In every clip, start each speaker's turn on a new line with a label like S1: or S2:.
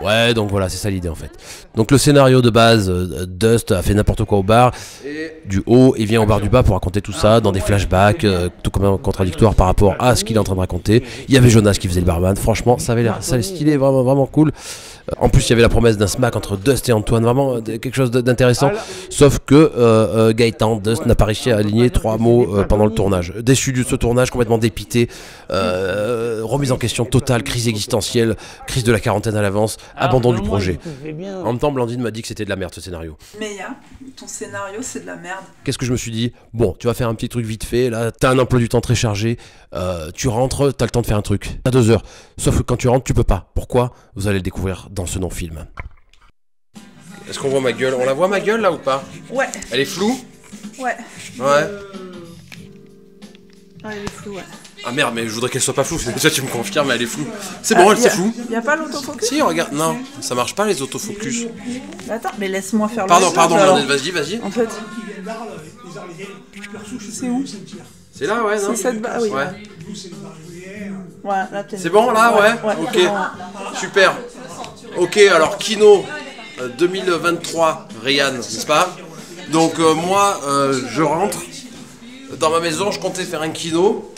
S1: Ouais, donc voilà, c'est ça l'idée en fait. Donc le scénario de base, Dust a fait n'importe quoi au bar, du haut, et vient au bar du bas pour raconter tout ça, dans des flashbacks, tout comme un contradictoire par rapport à ce qu'il est en train de raconter. Il y avait Jonas qui faisait le barman, franchement, ça avait l'air stylé, vraiment, vraiment cool. En plus, il y avait la promesse d'un smack entre Dust et Antoine, vraiment quelque chose d'intéressant. Sauf que Gaëtan, Dust, n'a pas réussi à aligner 3 mots pendant le tournage. Déçu de ce tournage, complètement dépité, remise en question totale, crise existentielle, crise de la quarantaine à l'avance, abandon du projet. En même temps, Blandine m'a dit que c'était de la merde ce scénario.
S2: Mais ton scénario, c'est de la merde.
S1: Qu'est-ce que je me suis dit? Bon, tu vas faire un petit truc vite fait, là, t'as un emploi du temps très chargé, tu rentres, t'as le temps de faire un truc. T'as 2 heures. Sauf que quand tu rentres, tu peux pas. Pourquoi? Vous allez le découvrir dans ce non-film. Est-ce qu'on voit ma gueule? On la voit ma gueule là ou pas?
S2: Ouais.
S1: Elle est floue?
S2: Ouais.
S1: Ouais.
S2: Ouais, elle est floue, ouais.
S1: Ah merde, mais je voudrais qu'elle soit pas floue, déjà tu me confirmes, mais elle est floue. C'est bon, elle c'est flou.
S2: Y'a pas l'autofocus?
S1: Si, regarde, non, ça marche pas les autofocus.
S2: Attends, mais laisse-moi faire le
S1: Pardon,
S2: montage,
S1: vas-y.
S2: En fait, c'est où?
S1: C'est là, ouais, non?
S2: C'est cette bas, oui.
S1: Ouais.
S2: Ouais, là, t'es...
S1: C'est bon, là, ouais? Ok,
S2: c'est bon.
S1: super. Ok, alors, Kino 2023, Ryan, n'est-ce pas? Donc, moi, je rentre dans ma maison, je comptais faire un kino.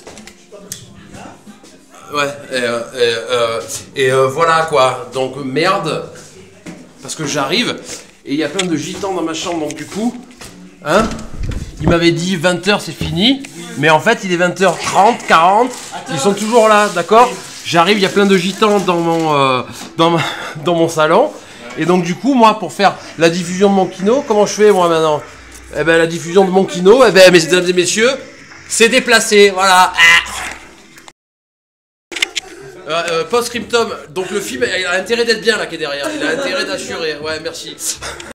S1: Ouais, et voilà quoi, donc merde, parce que j'arrive, et il y a plein de gitans dans ma chambre, donc du coup, hein, il m'avait dit 20h c'est fini, mais en fait il est 20h30, 40, ils sont toujours là, d'accord? J'arrive, il y a plein de gitans dans mon salon, et donc du coup, moi, pour faire la diffusion de mon kino, comment je fais moi maintenant? Eh ben la diffusion de mon kino, eh ben mesdames et messieurs, c'est déplacé, voilà. Post-scriptum, donc le film il a intérêt d'être bien là qui est derrière, il a intérêt d'assurer, ouais merci.